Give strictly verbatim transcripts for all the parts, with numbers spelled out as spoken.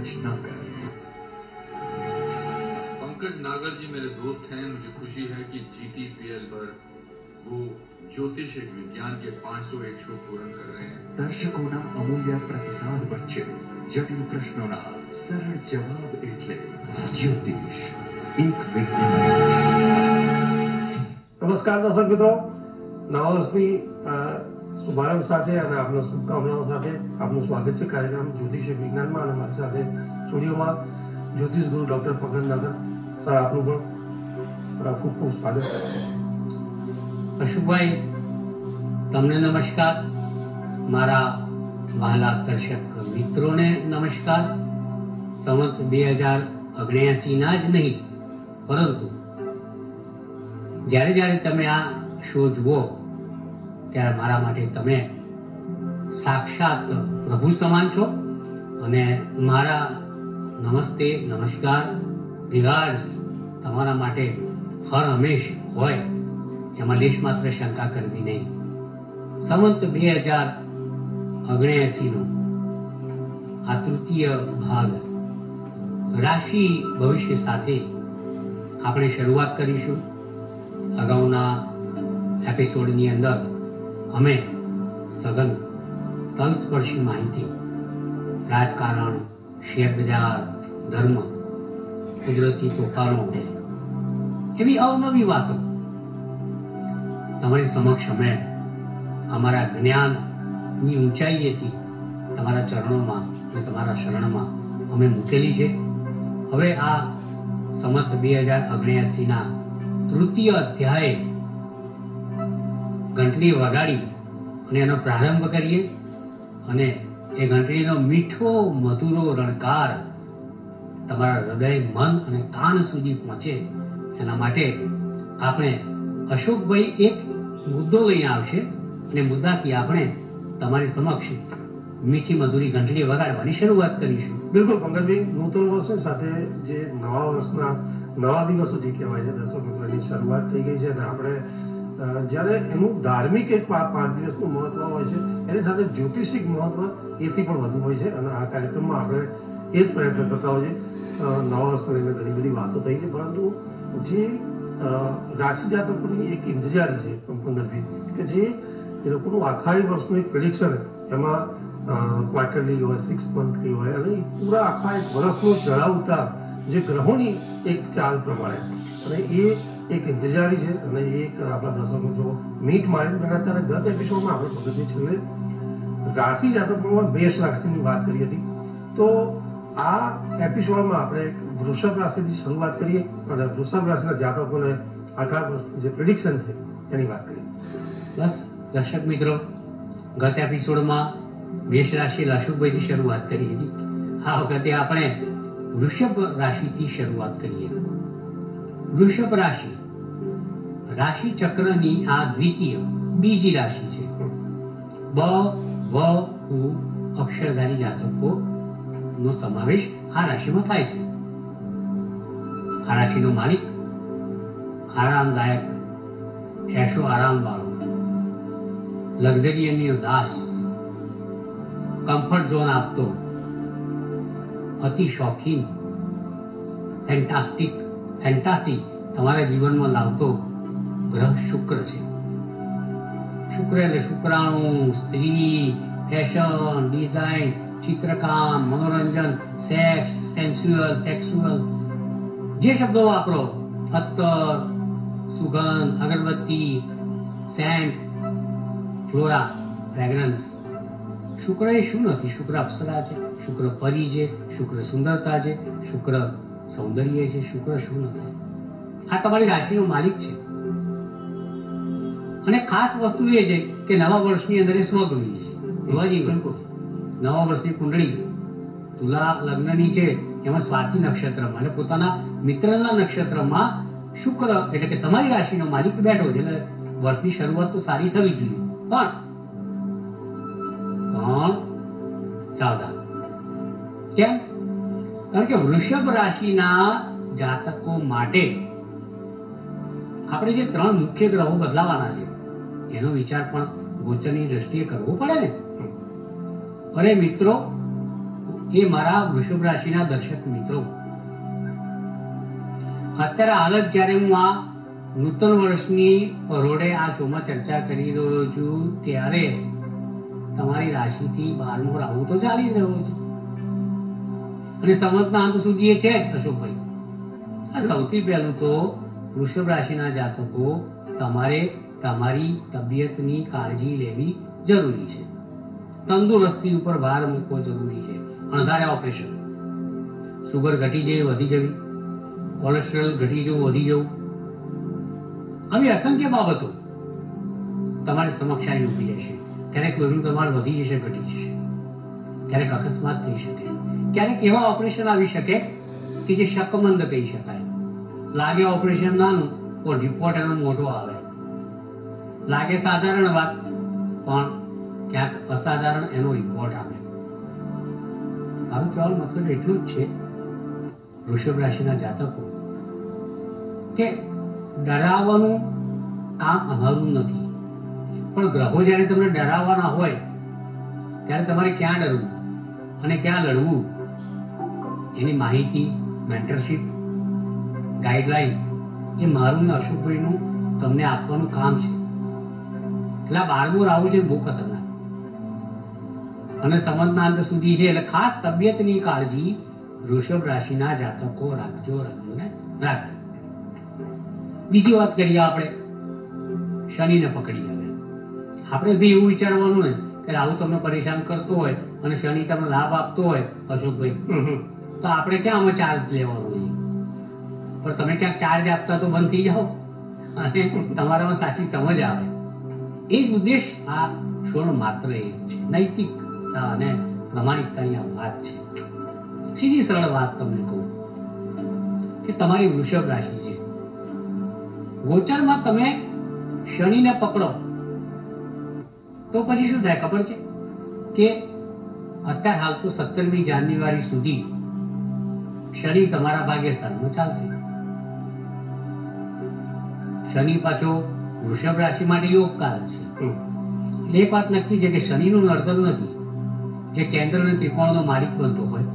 कुछ न कर। पंकज नागर जी मेरे दोस्त हैं। मुझे खुशी है कि जीटीपीएल पर वो ज्योतिष एक विज्ञान के पांच सौ एक शो पूर्ण कर रहे हैं। દર્શકોના અમૂલ્ય પ્રતિસાદ વચ્ચે જટિલ પ્રશ્નોના સરળ જવાબ એટલે જ્યોતિષ એક નમસ્કાર દર્શક મિત્રો, નવા વર્ષની શુભારંભ સાથે અને આપના શુભકામનાઓ સાથે આપનું સ્વાગત છે કાર્યક્રમ જ્યોતિષ વિજ્ઞાનમાં અને મારી સાથે સ્ટુડિયોમાં જ્યોતિષ ગુરુ ડોક્ટર પંકજ નાગર સર, આપનું પણ ખૂબ ખૂબ સ્વાગત છે. અશુભાઈ, તમને નમસ્કાર. મારા વહાલા દર્શક મિત્રોને નમસ્કાર. સંવત બે હજાર ઓગણ્યાસી ના જ નહીં, પરંતુ જ્યારે જ્યારે તમે આ શો જુઓ ત્યારે મારા માટે તમે સાક્ષાત પ્રભુ સમાન છો અને મારા નમસ્તે નમસ્કાર રિગાર્ડ્સ તમારા માટે હર હંમેશ હોય એમાં લેશ માત્ર શંકા કરવી નહીં. સંવત બે હજાર ઓગણ્યાસી નો આ તૃતીય ભાગ રાશિ ભવિષ્ય સાથે આપણે શરૂઆત કરીશું. અગાઉના એપિસોડની અંદર અમે સઘન તલસ્પર્શી માહિતી, રાજકારણ, શેર બજાર, ધર્મ, કુદરતી તોફાનો એવી અવનવી વાતો તમારી સમક્ષ અમે અમારા જ્ઞાનની ઊંચાઈએથી તમારા ચરણોમાં અને તમારા શરણમાં અમે મૂકેલી છે. હવે આ સંવત બે હજાર ઓગણ્યાસી ના તૃતીય અધ્યાય ઘંટડી વગાડી અને એનો પ્રારંભ કરીએ અને એ ઘંટડીનો મીઠો મધુરો રણકાર તમારા હૃદય, મન અને કાન સુધી પહોંચે એના માટે આપણે અશોકભાઈ એક મુદ્દો લઈને આવશે અને મુદ્દાથી આપણે તમારી સમક્ષ મીઠી મધુરી ઘંટડી વગાડવાની શરૂઆત કરીશું. બિલકુલ પંકજભાઈ, નૂતન વર્ષની સાથે જે નવા વર્ષના નવા દિવસો જે કહેવાય છે દર્શક મિત્રોની શરૂઆત થઈ ગઈ છે અને આપણે જ્યારે એનું ધાર્મિક એક પાંચ દિવસનું મહત્વ હોય છે એની સાથે જ્યોતિષિક મહત્વ એથી પણ વધુ હોય છે અને આ કાર્યક્રમમાં આપણે એ જ પ્રયત્ન કરતા હોય છે. નવા વર્ષને લઈને ઘણી બધી વાતો થઈ છે, પરંતુ જે રાશિ જાતકોની એક ઇંતજારી છે પંકજભાઈ કે જે એ લોકોનું આખા વર્ષનું એક પ્રિડિક્શન એમાં ક્વાર્ટરલી હોય, સિક્સ મંથલી હોય અને પૂરા આખા એક વર્ષનો ચઢાવ ઉતાર જે ગ્રહોની એક ચાલ પ્રમાણે અને એ એક ઇંતજારી છે અને એક આપણા દર્શકો જો મીટ મારી મેં અત્યારે ગત એપિસોડમાં આપણે પદ્ધતિ છેલ્લે રાશિ જાતકોમાં મેષ રાશિની વાત કરી હતી. તો આ એપિસોડમાં આપણે વૃષભ રાશિથી શરૂઆત કરીએ અને વૃષભ રાશિના જાતકોને આખા જે પ્રિડિક્શન છે એની વાત કરીએ. બસ દર્શક મિત્રો, ગત એપિસોડમાં મેષ રાશિ અશોકભાઈથી શરૂઆત કરી હતી. આ વખતે આપણે વૃષભ રાશિથી શરૂઆત કરીએ. વૃષભ રાશિ રાશિ ચક્રની આ દ્વિતીય બીજી રાશિ છે. બ, વ, ઉ અક્ષરધારી જાતકો નો સમાવેશ આ રાશિમાં થાય છે. આ રાશિનો માલિક આરામદાયક, એશો આરામ વાળો, લક્ઝરીની દાસ, કમ્ફર્ટ ઝોન આપતો, અતિ શોખીન, ફેન્ટાસ્ટિક ફેન્ટાસી તમારા જીવનમાં લાવતો ગ્રહ શુક્ર છે. શુક્ર એટલે શુક્રાણુ, સ્ત્રી, ફેશન, ડિઝાઇન, ચિત્રકામ, મનોરંજન, સેક્સ, સેન્સ્યુઅલ, સેક્સ્યુઅલ, જે શબ્દો વાપરો, અત્તર, સુગંધ, અગરબત્તી, સેન્ટ, ફ્લોરા, ફ્રેગ્રન્સ. શુક્ર એ શું નથી? શુક્ર અપ્સરા છે, શુક્ર પરી છે, શુક્ર સુંદરતા છે, શુક્ર સૌંદર્ય છે. શુક્ર શું નથી? આ તમારી રાશિનો માલિક છે. અને ખાસ વસ્તુ એ છે કે નવા વર્ષની અંદર એ સ્વગૃહી છે. જોવાજી વસ્તુ, નવા વર્ષની કુંડળી તુલા લગ્નની છે, એમાં સ્વાતિ નક્ષત્રમાં એટલે પોતાના મિત્રના નક્ષત્રમાં શુક્ર એટલે કે તમારી રાશિનો માલિક બેઠો છે. એટલે વર્ષની શરૂઆત તો સારી થવી જોઈએ, પણ પણ સાવધાન. કેમ? કારણ કે વૃષભ રાશિના જાતકો માટે આપણે જે ત્રણ મુખ્ય ગ્રહો બદલાવાના છે એનો વિચાર પણ ગોચરની દ્રષ્ટિએ કરવો પડે ને. અરે મિત્રો, એ મારા વૃષભ રાશિના દર્શક મિત્રો, અત્યારે હાલ જ જયારે હું આ નૂતન વર્ષની પરોઢે આ શોમાં ચર્ચા કરી રહ્યો છું ત્યારે તમારી રાશિથી બારમો રાહુ તો ચાલી જ રહ્યો છે અને સંવતના અંત સુધી એ છે અશોકભાઈ. સૌથી પહેલું તો વૃષભ રાશિના જાતકો તમારે તમારી તબિયતની કાળજી લેવી જરૂરી છે. તંદુરસ્તી ઉપર ભાર મૂકવો જરૂરી છે. અણધાર્યા ઓપરેશન, સુગર ઘટી જવી, વધી જવી, કોલેસ્ટ્રોલ ઘટી જવું, વધી જવું, આવી અસંખ્ય બાબતો તમારી સમક્ષ આવીને ઉભી જશે. ક્યારેક લોહીનું પ્રમાણ વધી જશે, ઘટી જશે, ક્યારેક અકસ્માત થઈ શકે, ક્યારેક એવા ઓપરેશન આવી શકે કે જે શકમંદ કહી શકાય. લાગે ઓપરેશન નાનું પણ રિપોર્ટ એનો મોટો આવે. લાગે સાધારણ વાત પણ ક્યાંક અસાધારણ એનો રિપોર્ટ આવે. મારું કહેવાનો મતલબ એટલું જ છે વૃષભ રાશિના જાતકો કે ડરાવવાનું કામ અમારું નથી, પણ ગ્રહો જયારે તમને ડરાવવાના હોય ત્યારે તમારે ક્યાં ડરવું અને ક્યાં લડવું એની માહિતી, મેન્ટરશીપ, ગાઈડલાઈન એ મારું ને અશોકભાઈનું તમને આપવાનું કામ છે. એટલે આ બારમું રાહુ છે બહુ ખતરનાક અને સંવતના અંત સુધી છે. એટલે ખાસ તબિયતની કાળજી વૃષભ રાશિના જાતકો રાખજો રાખજો ને રાખજો. બીજી વાત કરીએ આપણે શનિને પકડી. હવે આપણે બી એવું વિચારવાનું ને કે રાહુ તમને પરેશાન કરતો હોય અને શનિ તમને લાભ આપતો હોય અશોકભાઈ, તો આપણે ક્યાં આમાં ચાર્જ લેવાનો છે? પણ તમે ક્યાંક ચાર્જ આપતા તો બંધ થઈ જાઓ અને તમારામાં સાચી સમજ આવે. એ જ ઉદ્દેશ આ શોનો માત્ર એ છે. નૈતિકતા અને પ્રમાણિકતાની આ વાત છે. સીધી સરળ વાત તમને કહું કે તમારી વૃષભ રાશિ છે, ગોચરમાં તમે શનિને પકડો તો પછી શું થાય ખબર છે કે અત્યારે હાલ તો સત્તરમી જાન્યુઆરી સુધી શનિ તમારા ભાગ્યસ્થાનમાં ચાલશે. શનિ પાછો વૃષભ રાશિ માટે યોગકારક છે. એક વાત નક્કી છે કે શનિનું નડતર નથી. જે કેન્દ્ર અને ત્રિકોણનો માલિક બનતો હોય,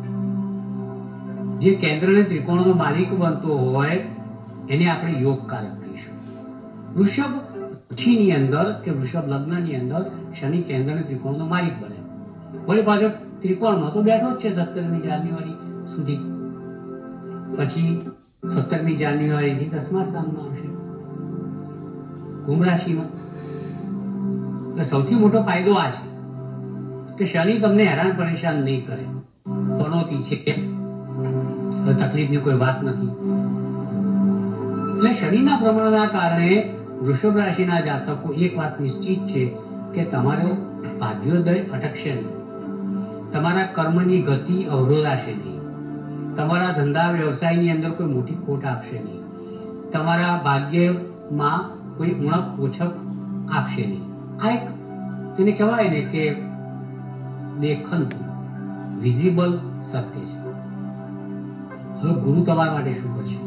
જે કેન્દ્ર અને ત્રિકોણનો માલિક બનતો હોય એને આપણે યોગકારક કહીશું. વૃષભ રાશિની અંદર કે વૃષભ લગ્નની અંદર શનિ કેન્દ્ર અને ત્રિકોણનો માલિક બને. વળી પાછો ત્રિકોણમાં તો બેઠો જ છે સત્તરમી જાન્યુઆરી સુધી. પછી સત્તરમી જાન્યુઆરી થી દસમા સ્થાનમાં આવશે કુંભ રાશિમાં. એટલે સૌથી મોટો ફાયદો આ છે કે શનિ તમને હેરાન પરેશાન નહીં કરે. પનોતી છે, તકલીફની કોઈ વાત નથી. એટલે શનિના ભ્રમણના કારણે વૃષભ રાશિના જાતકો એક વાત નિશ્ચિત છે કે તમારો ભાગ્યોદય અટકશે નહીં, તમારા કર્મની ગતિ અવરોધાશે નહીં, તમારા ધંધા વ્યવસાયની અંદર કોઈ મોટી ખોટ આપશે નહીં, તમારા ભાગ્યમાં કોઈ ઉણપ ઓછપ આપશે નહીં. આ એક તેને કહેવાય ને કે દેખંતું વિઝિબલ સત્ય છે. હવે ગુરુ તમારા માટે શું કરશે?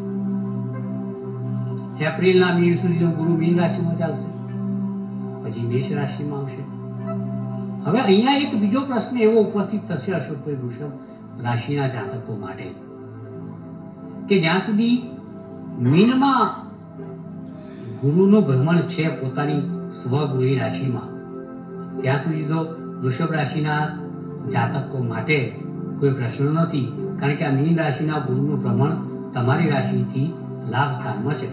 એપ્રિલના મીન સુધી ગુરુ મીન રાશિમાં ચાલશે, પછી મેષ રાશિમાં આવશે. હવે અહીંયા એક બીજો પ્રશ્ન એવો ઉપસ્થિત થશે અશોકભાઈ વૃષભ રાશિના જાતકો માટે કે જ્યાં સુધી મીનમાં ગુરુનું ભ્રમણ છે પોતાની સ્વગુણી રાશિમાં, ત્યાં સુધી તો વૃષભ રાશિના જાતકો માટે કોઈ પ્રશ્ન નથી, કારણ કે આ મીન રાશિના ગુરુનું ભ્રમણ તમારી રાશિથી લાભ સ્થાનમાં છે.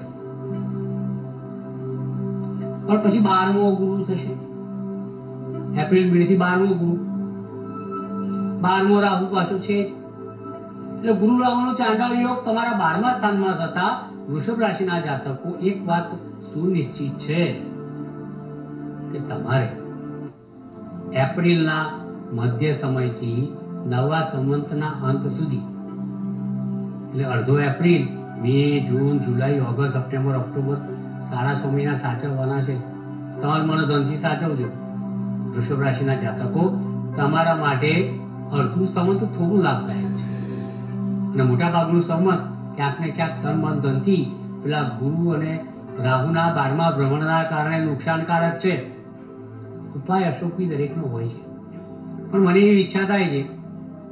પણ પછી બારમો ગુરુ થશે, એપ્રિલ મે થી બારમો ગુરુ, બારમો રાહુ પાછો છે. એટલે ગુરુ રાહુનો ચાંડાળ યોગ તમારા બારમા સ્થાનમાં થતા વૃષભ રાશિના જાતકો એક વાત સુનિશ્ચિત છે કે તમારે એપ્રિલના મધ્ય સમયથી નવા સંવંતના અંત સુધી, એટલે અડધો એપ્રિલ, મે, જૂન, જુલાઈ, ઓગસ્ટ, સપ્ટેમ્બર, ઓક્ટોબર સારા છ મહિના સાચવવાના છે. તમારે મને ધનથી સાચવજો વૃષભ રાશિના જાતકો. તમારા માટે અડધું સંવંત થોડું લાભદાયક છે અને મોટા ભાગનું સંવંત ક્યાંક ને ક્યાંક તન મન ધનથી પેલા ગુરુ અને રાહુના બારમા ભ્રમણના કારણે નુકસાનકારક છે. ઉપાય અશોકની દરેકનો હોય છે, પણ મને એવી ઈચ્છા થાય છે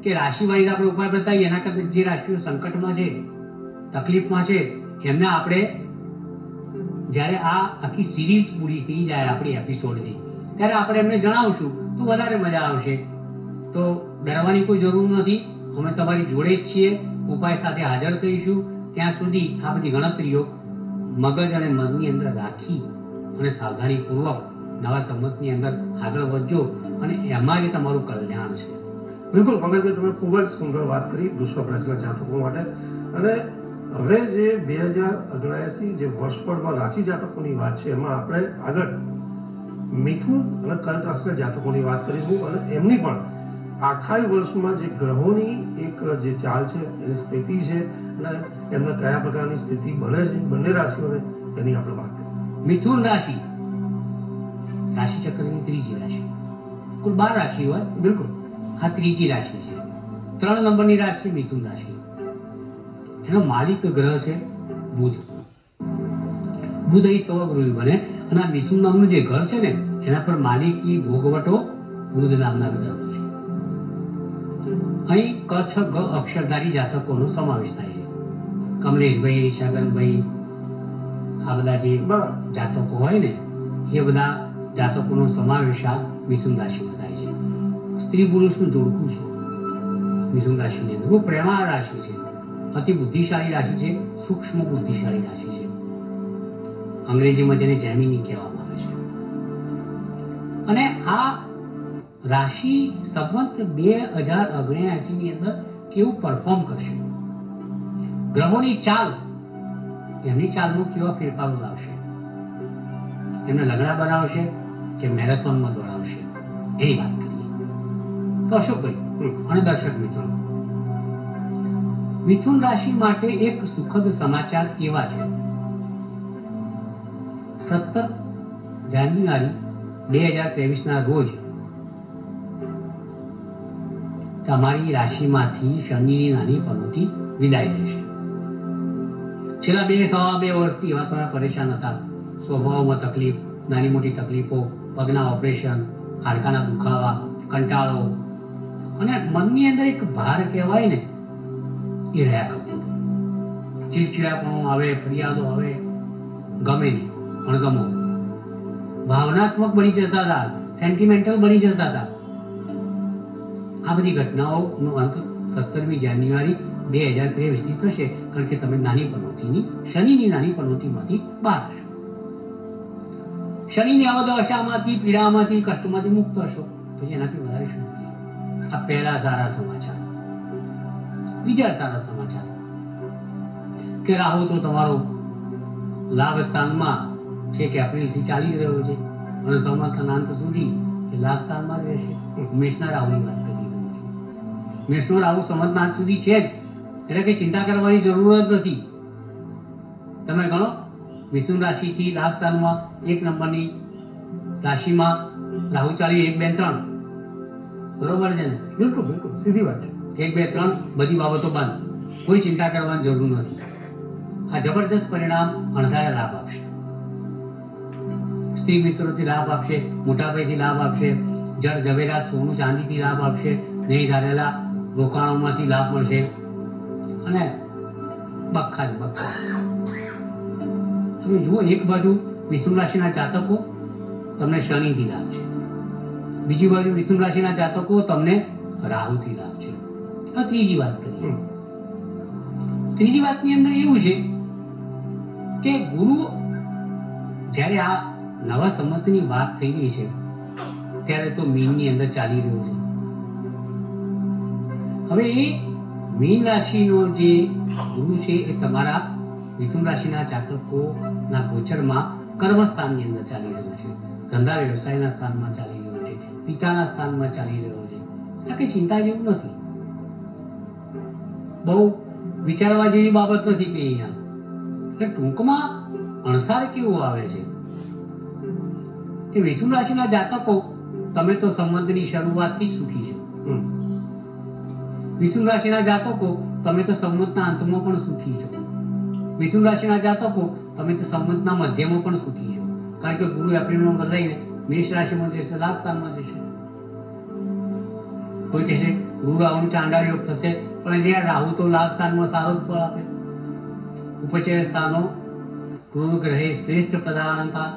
કે રાશિ વાઇઝ આપણે ઉપાય બતાવીએ, એના કરતા જે રાશિઓ સંકટમાં છે, તકલીફમાં છે, એમને આપણે જ્યારે આ આખી સિરીઝ પૂરી થઈ જાય આપણી એપિસોડની, ત્યારે આપણે એમને જણાવશું તો વધારે મજા આવશે. તો ડરવાની કોઈ જરૂર નથી, અમે તમારી જોડે જ છીએ, ઉપાય સાથે હાજર થઈશું. ત્યાં સુધી આ બધી ગણતરીઓ મગજ અને મનની અંદર રાખી અને સાવધાનીપૂર્વક નવા સંમતની અંદર આગળ વધજો અને એમાં જ તમારું કલ્યાણ છે. બિલકુલ પંકજભાઈ, તમે ખૂબ જ સુંદર વાત કરી વૃષભ રાશિના જાતકો માટે. અને હવે જે બે હજાર અગ્યાસી જે વર્ષપળમાં રાશિ જાતકોની વાત છે, એમાં આપણે આગળ મિથુન અને કર્ક રાશિના જાતકોની વાત કરીશું અને એમની પણ આખા વર્ષમાં જે ગ્રહોની એક જે ચાલ છે, એની સ્થિતિ છે અને એમને કયા પ્રકારની સ્થિતિ બને છે બંને રાશિઓને, એની આપણે વાત કરીએ. મિથુન રાશિ રાશિ ચક્રની ત્રીજી રાશિ. કુલ બાર રાશિ હોય, બિલકુલ આ ત્રીજી રાશિ છે. ત્રણ નંબરની રાશિ મિથુન રાશિ. એનો માલિક ગ્રહ છે બુધ. બુધ અહીં સ્વગૃહી બને અને આ મિથુન નામનું જે ઘર છે ને, એના પર માલિકી ભોગવટો બુધ નામના ગ્રહ છે. અહીં કચ્છ ગ અક્ષરધારી જાતકોનો સમાવેશ થાય છે. કમલેશભાઈ, છગનભાઈ, આ બધા જે જાતકો હોય ને, એ બધા જાતકોનો સમાવેશ આ મિથુન રાશિમાં થાય છે. સ્ત્રી પુરુષનું જોડકું છે મિથુન રાશિની અંદર. બહુ પ્રેમાળ રાશિ છે, અતિ બુદ્ધિશાળી રાશિ છે, સૂક્ષ્મ બુદ્ધિશાળી રાશિ છે. અંગ્રેજીમાં જેને જેમિની કહેવામાં આવે છે. અને આ રાશિ સંવત બે હજાર ઓગણ્યાસી ની અંદર કેવું પરફોર્મ કરશે, ગ્રહોની ચાલ, એમની ચાલમાં કેવા ફેરફારો લાવશે, એમને લગડા બનાવશે કે મેરેથોનમાં દોડાવશે, એની વાત કરીએ. તો અશોકભાઈ અને દર્શક મિત્રો, મિથુન રાશિ માટે એક સુખદ સમાચાર એવા છે. સત્તર જાન્યુઆરી બે હજાર ત્રેવીસ ના રોજ તમારી રાશિમાંથી શનિની નાની પનોતી વિદાય લેશે. છેલ્લા બે સવા બે વર્ષથી એવા તમે પરેશાન હતા, સ્વભાવમાં તકલીફ, નાની મોટી તકલીફો, પગના ઓપરેશન, હાડકાના દુખાવા, કંટાળો અને મનની અંદર એક ભાર કહેવાય ને, એ રહ્યા કરતું હતું. ચીડચીડાપણું આવે, ફરિયાદો આવે, ગમે નહીં અણગમો, ભાવનાત્મક બની જતા હતા, સેન્ટિમેન્ટલ બની જતા હતા. આ બધી ઘટનાઓનો અંત સત્તરમી જાન્યુઆરી બે હજાર ત્રેવીસ થી થશે, કારણ કે તમે નાની પનોતીની શનિની નાની પનોતીમાંથી બહાર હશો. શનિની અવદશામાંથી, પીડામાંથી, કષ્ટમાંથી મુક્ત હશો. પછી એનાથી વધારે શું? આ પહેલા સારા સમાચાર. બીજા સારા સમાચાર કે રાહુ તો તમારો લાભ સ્થાનમાં છે કે એપ્રિલથી ચાલી રહ્યો છે અને સંવત્સરના અંત સુધી એ લાભ સ્થાનમાં જ રહેશે. મેષના રાહુની વાત કરી રહ્યો છે. મેષનો રાહુ સંવત્સરના અંત સુધી છે જ, એટલે કે ચિંતા કરવાની જરૂર જ નથી. તમે ગણો, મિથુન રાશિથી લાભ સ્થાનમાં એક નંબરની રાશિમાં રાહુ ચાલી એક બે ત્રણ, બરોબર છે ને? બિલકુલ બિલકુલ સીધી વાત છે. એક બે ત્રણ બધી બાબતો બંધ, કોઈ ચિંતા કરવાની જરૂર નથી. આ જબરજસ્ત પરિણામ અણધાર્યા લાભ આપશે. સ્ત્રી મિત્રોથી લાભ આપશે, મોટાભાઈથી લાભ આપશે, જળ ઝવેરાત સોનું ચાંદીથી લાભ આપશે, નહીં ધારેલા રોકાણોમાંથી લાભ મળશે અને બખ્ખા જ બખ્ખા. તમે જુઓ, એક બાજુ મિથુન રાશિના જાતકો તમને શનિથી લાભ છે, બીજી બાજુ મિથુન રાશિના જાતકો તમને રાહુથી લાભ છે. આ ત્રીજી વાત કરીએ. ત્રીજી વાતની અંદર એવું છે કે ગુરુ, જ્યારે આ નવા સંમતની વાત થઈ ગઈ છે ત્યારે તો મીનની અંદર ચાલી રહ્યો છે. હવે એ મીન રાશિનો જે ગુરુ છે એ તમારા મિથુન રાશિના જાતકોના ગોચરમાં કર્મ સ્થાનની અંદર ચાલી રહ્યો છે, ધંધા વ્યવસાયના સ્થાનમાં ચાલી રહ્યો છે, પિતાના સ્થાનમાં ચાલી રહ્યો છે. એટલે કે ચિંતા જેવું નથી, બહુ વિચારવા જેવી બાબત નથી કે અહીંયા. એટલે ટૂંકમાં અણસાર કેવું આવે છે કે મિથુન રાશિના જાતકો, તમે તો સંબંધની શરૂઆતથી જ સુખી છો. મિથુન રાશિના જાતકો, તમે તો સંમતના અંતમાં પણ સુખી છો. મિથુન રાશિના જાતકો, તમે તો સંમતના મધ્યમાં પણ સુખી છો, કારણ કે ગુરુ એપ્રિલમાં બદલાઈને મેષ રાશિમાં જશે, લાભ સ્થાનમાં જશે. કોઈ કહેશે ગુરુ રાહુનો ચાંડાળ યોગ થશે, પણ જ્યાં રાહુ તો લાભ સ્થાનમાં સારો જ ફળ આપે. ઉપચય સ્થાનો ગુરુ ગ્રહે શ્રેષ્ઠ પ્રધાનતા.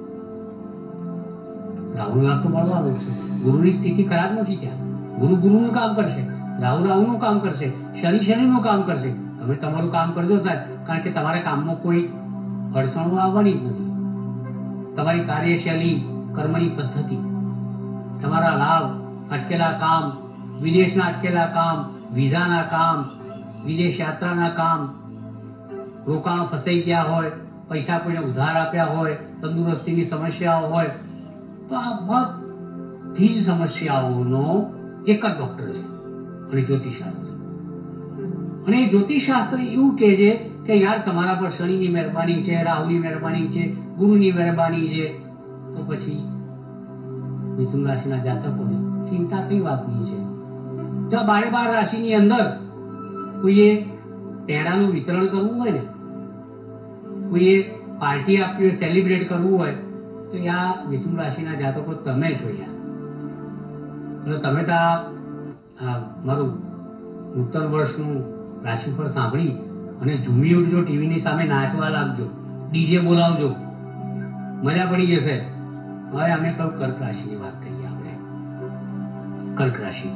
રાહુ લાભ તો મળવાનો છે. ગુરુની સ્થિતિ ખરાબ નથી ત્યાં. ગુરુ ગુરુનું કામ કરશે, રાહુ રાહુનું કામ કરશે, શનિ શનિનું કામ કરશે. તમે તમારું કામ કરજો સાહેબ, કારણ કે તમારા કામમાં કોઈ અડચણો આવવાની જ નથી. તમારી કાર્યશૈલી, કર્મની પદ્ધતિ, તમારા લાભ, અટકેલા કામ, વિદેશના અટકેલા કામ, વિઝાના કામ, વિદેશ યાત્રાના કામ, રોકાણો ફસાઈ ગયા હોય, પૈસા કોઈને ઉધાર આપ્યા હોય, તંદુરસ્તીની સમસ્યાઓ હોય, તો આ બધી જ સમસ્યાઓનો એક જ ડોક્ટર છે, અને જ્યોતિષશાસ્ત્ર. અને એ જ્યોતિષશાસ્ત્ર એવું કહે છે કે યાર તમારા પર શનિની મહેરબાની છે, રાહુની મહેરબાની છે, ગુરુની મહેરબાની છે, તો પછી મિથુન રાશિના જાતકોને ચિંતા કઈ વાતની છે? જો બારે બાર રાશિની અંદર કોઈએ પેડાનું વિતરણ કરવું હોય ને, કોઈએ પાર્ટી આપવી હોય, સેલિબ્રેટ કરવું હોય, તો આ મિથુન રાશિના જાતકો તમે જોયા. એટલે તમે તો આ મારું નૂતન વર્ષનું રાશિફળ સાંભળી અને ઝૂમી ઉઠજો, ટીવીની સામે નાચવા લાગજો, ડીજે બોલાવજો, મજા પડી જશે. હવે અમે કહું કર્ક રાશિની વાત કરીએ. આપણે કર્ક રાશિ,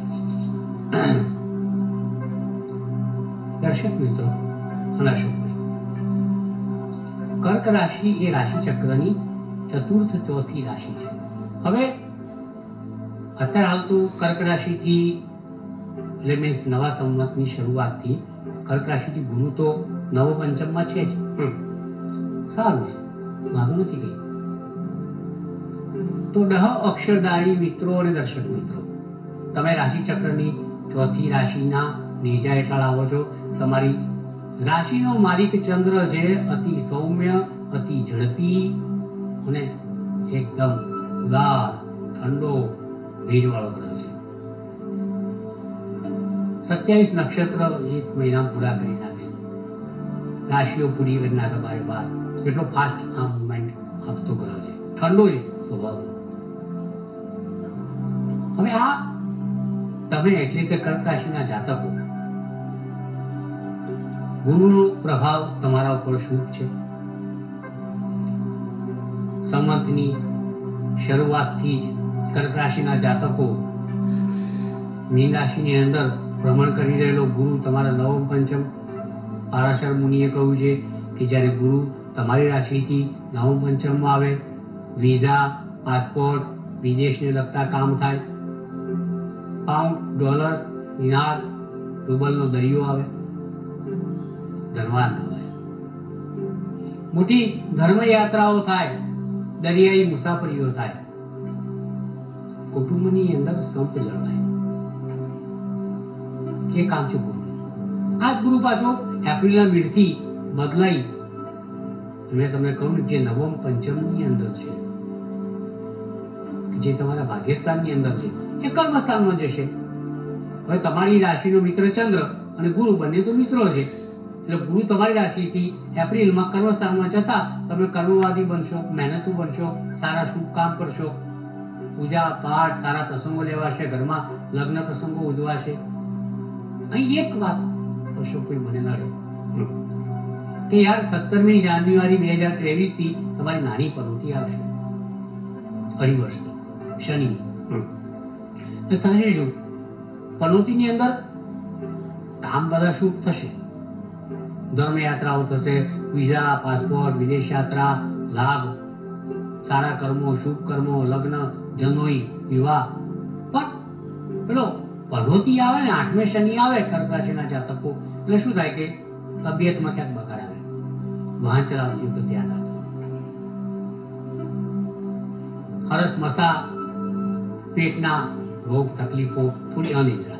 દર્શક મિત્રો અને અશોકભાઈ, કર્ક રાશિ એ રાશિ ચક્રની ચતુર્થ ચોથી રાશિ છે. હવે અત્યારે હાલ તો કર્ક રાશિથી એટલે મીન્સ નવા સંવતની શરૂઆતથી કર્ક રાશિથી ગુરુ તો નવો પંચમમાં છે જ. સારું છે, વાંધો નથી કઈ. તો દહ અક્ષરધારી મિત્રો અને દર્શક મિત્રો, તમે રાશિ ચક્રની ચોથી રાશિના નેજા હેઠળ આવો છો. તમારી રાશિનો માલિક ચંદ્ર છે અતિ સૌમ્ય, અતિ ઝડપી અને એકદમ ઉદાર, ઠંડો, ભેજવાળો ગ્રહ છે. સત્યાવીસ નક્ષત્ર એક મહિના પૂરા કરી નાખે, રાશિઓ પૂરી કરી નાખે બારે બાર. એટલો ફાસ્ટ આ મુવમેન્ટ આપતો ગ્રહ છે, ઠંડો છે સ્વભાવ. હવે આ તમે એટલે કે કર્ક રાશિના જાતકો, ગુરુનો પ્રભાવ તમારા ઉપર શુભ છે. સંવતની શરૂઆતથી જ કર્ક રાશિના જાતકો મીન રાશિની અંદર ભ્રમણ કરી રહેલો ગુરુ તમારા નવમ પંચમ, પારાશર મુનિએ કહ્યું છે કે જ્યારે ગુરુ તમારી રાશિથી નવમ પંચમમાં આવે, વિઝા, પાસપોર્ટ, વિદેશને લગતા કામ થાય, પાઉન્ડ, ડોલર, દિનાર, રૂબલનો દરિયો આવે, ધનવાન થવાય, મોટી ધર્મ યાત્રાઓ થાય, દરિયાઈ મુસાફરીઓ થાય, કુટુંબની અંદર સંપ જળવાય. એ કામ છે ગુરુ. આ જ ગુરુ પાછો એપ્રિલના મીડથી બદલાઈ મેં તમને કહ્યું જે નવમ પંચમની અંદર છે, જે તમારા ભાગ્યસ્થાનની અંદર છે, એ કર્મસ્થાનમાં જશે. હવે તમારી રાશિનો મિત્ર ચંદ્ર અને ગુરુ બંને તો મિત્રો છે, એટલે ગુરુ તમારી રાશિથી એપ્રિલમાં કર્મસ્થાનમાં જતા તમે કર્મવાદી બનશો, મહેનતુ બનશો, સારા શુભ કામ કરશો, પૂજા પાઠ, સારા પ્રસંગો લેવાશે, ઘરમાં લગ્ન પ્રસંગો ઉજવાશે. અહીં એક વાત અશોકભાઈ મને નડે કે યાર સત્તરમી જાન્યુઆરી બે હજાર ત્રેવીસ થી તમારી નાની પનોતી આવશે, અઢી વર્ષની શનિ. થશે શું? પનોતીની અંદર કામ બધા શુભ થશે, ધર્મ યાત્રાઓ થશે, વિઝા, પાસપોર્ટ, વિદેશ યાત્રા, લાભ, સારા કર્મો, શુભ કર્મો, લગ્ન, જનોઈ, વિવાહ. પણ પેલો પનોતી આવે ને, આઠમે શનિ આવે કર્ક રાશિના જાતકો, એટલે શું થાય કે તબિયતમાં ક્યાંક બગાડ આવે, વાહન ચલાવતી વખતે ધ્યાન રાખો, હરસ મસા, પેટના રોગ, તકલીફો, થોડી અનિદ્રા,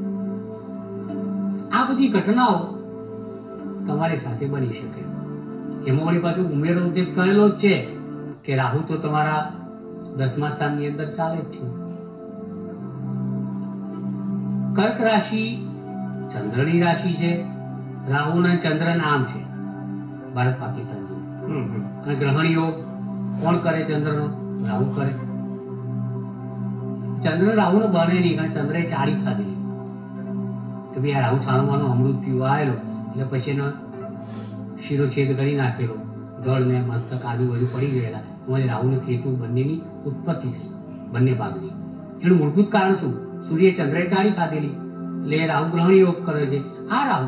આ બધી ઘટનાઓ તમારી સાથે બની શકે. એમાં વળી પાછું ઉમેરો જે કહેલો જ છે કે રાહુ તો તમારા દસમા સ્થાનની અંદર ચાલે જ છે. કર્ક રાશિ ચંદ્રની રાશિ છે, રાહુ અને ચંદ્ર નામ છે ભારત પાકિસ્તાન. અને ગ્રહણીઓ કોણ કરે? ચંદ્રનો રાહુ કરે. ચંદ્ર રાહુ નો બને નહીં, કારણ ચંદ્ર ચાડી ખાધી. ભાઈ આ રાહુ છાણવાનો અમૃત પીવા આવેલો એટલે પછી એનો શીરો છેદ કરી નાખેલો, ધડ ને મસ્તક આજુબાજુ પડી ગયેલા, એમાં રાહુ ને કેતુ બંનેની ઉત્પત્તિ થઈ, બંને ભાગની. એનું મૂળભૂત કારણ શું? સૂર્ય ચંદ્રે ચાળી ખાધેલી એટલે એ રાહુ ગ્રહણ યોગ કરે છે. આ રાહુ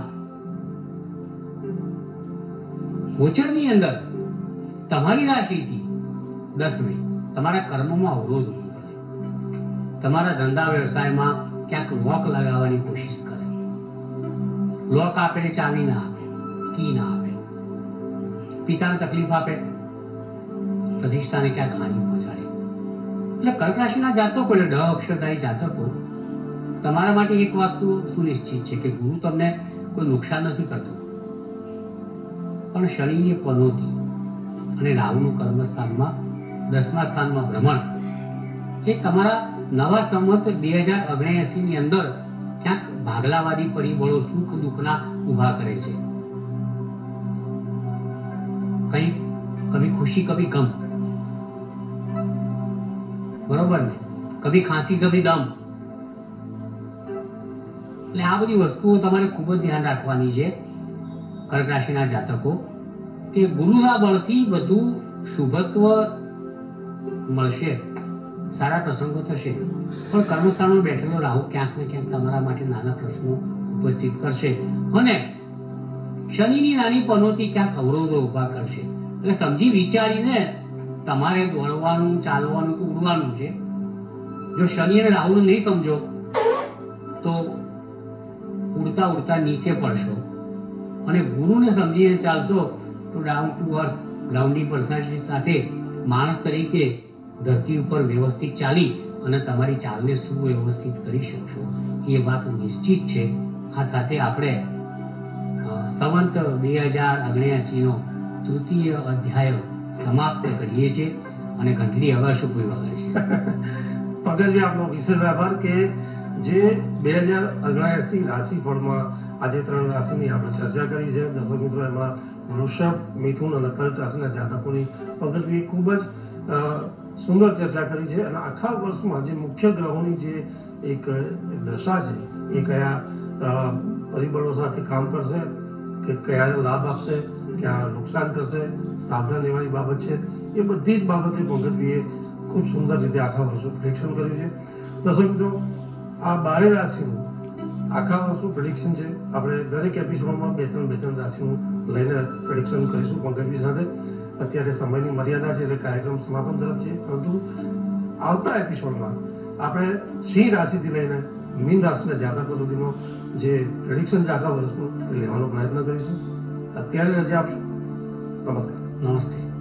ગોચરની અંદર તમારી રાશિથી દસમી તમારા કર્મમાં અવરોધ ઉભો કરે, તમારા ધંધા વ્યવસાયમાં ક્યાંક લોક લગાવવાની કોશિશ કરે. લોક આપે ને ચાવી ના આપે, કી ના આપે, પિતાને તકલીફ આપે, પ્રતિષ્ઠાને ક્યાંક હાનિ પહોંચાડે. એટલે કર્ક રાશિના જાતકો એટલે ડ અક્ષરધારી જાતકો તમારા માટે એક વાત તો સુનિશ્ચિત છે કે ગુરુ તમને કોઈ નુકસાન નથી કરતો, પણ શનિની પનોતી અને રાહુનું કર્મસ્થાનમાં દસમા સ્થાનમાં ભ્રમણ એ તમારા નવા સંવત બે હજાર ઓગણએસી ની અંદર ક્યાંક ભાગલાવાદી પરિબળો સુખ દુઃખના ઉભા કરે છે. કઈ કભી ખુશી કભી ગમ, બરોબર ને, કભી ખાંસી કભી દમ. એટલે આ બધી વસ્તુઓ તમારે ખૂબ જ ધ્યાન રાખવાની છે કર્ક રાશિના જાતકો, કે ગુરુના બળથી બધું શુભત્વ મળશે, સારા પ્રસંગો થશે, પણ કર્મસ્થાનમાં બેઠેલો રાહુ ક્યાંક ને ક્યાંક તમારા માટે નાના પ્રશ્નો ઉપસ્થિત કરશે અને શનિની નાની પનોતી ક્યાંક અવરોધો ઉભા કરશે. એટલે સમજી વિચારીને તમારે દોડવાનું, ચાલવાનું કે ઉડવાનું છે. જો શનિ અને રાહુને નહીં સમજો તો ઉડતા ઉડતા નીચે પડશો, અને ગુરુને સમજીને ચાલશો તો down to earth grounding personality સાથે માણસ તરીકે ધરતી ઉપર વ્યવસ્થિત ચાલી અને તમારી ચાલને સુવ્યવસ્થિત કરી શકશો. એ વાત નિશ્ચિત છે. આ સાથે આપણે સંવંત બે હજાર ઓગણએસી નો તૃતીય અધ્યાય સમાપ્ત કરીએ છીએ અને ઘંટડી હવે શું કોઈ વગર છે. પંકજભાઈ, આપનો વિશેષ આભાર કે જે બે હજાર ઓગણએસી રાશિફળમાં આજે ત્રણ રાશિની આપણે ચર્ચા કરી છે. દર્શક મિત્રો, એમાં વૃષભ, મિથુન અને કર્ક રાશિના જાતકોની પંકજભાઈ ખૂબ જ સુંદર ચર્ચા કરી છે. અને આખા વર્ષમાં જે મુખ્ય ગ્રહોની જે એક દશા છે એ કયા પરિબળો સાથે કામ કરશે, કે કયા લાભ આપશે, ક્યાં નુકસાન કરશે, સાવધાન રહેવાની બાબત છે, એ બધી જ બાબતે પંકજભાઈએ ખૂબ સુંદર રીતે આખા વર્ષનું પ્રિડિક્શન કર્યું છે. દર્શક મિત્રો, આ બારે રાશિનું આખા વર્ષનું પ્રિડિક્શન છે. આપણે દરેક એપિસોડમાં બે ત્રણ બે ત્રણ રાશિનું લઈને પ્રિડિક્શન કરીશું પંકજભાઈ સાથે. અત્યારે સમયની મર્યાદા છે એટલે કાર્યક્રમ સમાપન તરફ છે, પરંતુ આવતા એપિસોડમાં આપણે સિંહ રાશિથી લઈને મીન રાશિના જાતકો સુધીનો જે પ્રેડિક્શન છે આખા વર્ષનું લેવાનો પ્રયત્ન કરીશું. અત્યારે રજા આપશું. નમસ્કાર. નમસ્તે.